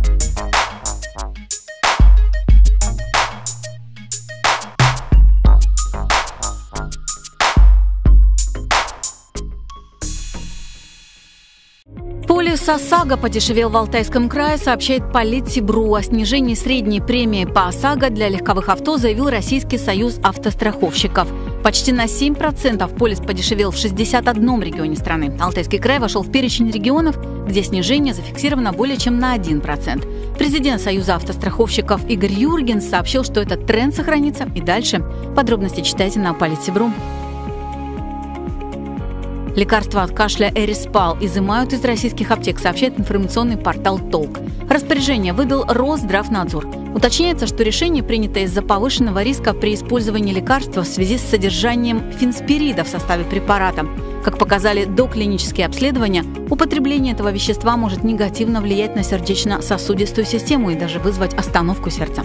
Полис ОСАГО подешевел в Алтайском крае, сообщает Политсибру. О снижении средней премии по ОСАГО для легковых авто заявил Российский союз автостраховщиков. Почти на 7% полис подешевел в 61 регионе страны. Алтайский край вошел в перечень регионов, где снижение зафиксировано более чем на 1%. Президент Союза автостраховщиков Игорь Юргенс сообщил, что этот тренд сохранится и дальше. Подробности читайте на Политсибру. Лекарства от кашля Эриспал изымают из российских аптек, сообщает информационный портал «Толк». Распоряжение выдал Росздравнадзор. Уточняется, что решение принято из-за повышенного риска при использовании лекарства в связи с содержанием фенспирида в составе препарата. Как показали доклинические обследования, употребление этого вещества может негативно влиять на сердечно-сосудистую систему и даже вызвать остановку сердца.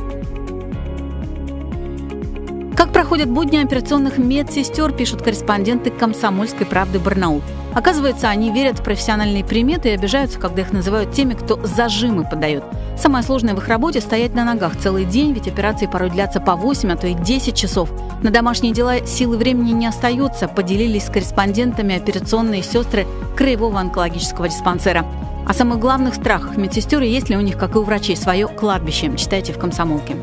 Как проходят будни операционных медсестер, пишут корреспонденты «Комсомольской правды» Барнаул. Оказывается, они верят в профессиональные приметы и обижаются, когда их называют теми, кто зажимы подает. Самое сложное в их работе – стоять на ногах целый день, ведь операции порой длятся по 8, а то и 10 часов. На домашние дела силы времени не остается, поделились с корреспондентами операционные сестры Краевого онкологического диспансера. О самых главных страхах медсестер и есть ли у них, как и у врачей, свое кладбище. Читайте в «Комсомолке».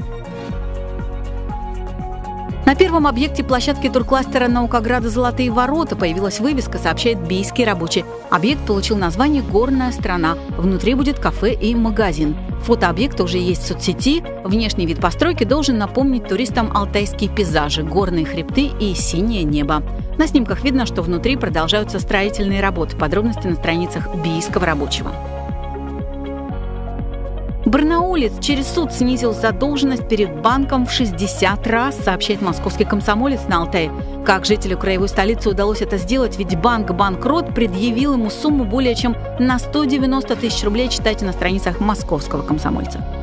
На первом объекте площадки туркластера Наукограда «Золотые ворота» появилась вывеска, сообщает Бийский рабочий. Объект получил название «Горная страна». Внутри будет кафе и магазин. Фото объекта уже есть в соцсети. Внешний вид постройки должен напомнить туристам алтайские пейзажи, горные хребты и синее небо. На снимках видно, что внутри продолжаются строительные работы. Подробности на страницах Бийского рабочего. Барнаулец через суд снизил задолженность перед банком в 60 раз, сообщает московский «Комсомолец» на Алтае. Как жителю краевой столицы удалось это сделать, ведь банк-банкрот предъявил ему сумму более чем на 190 тысяч рублей, читайте на страницах московского «Комсомольца».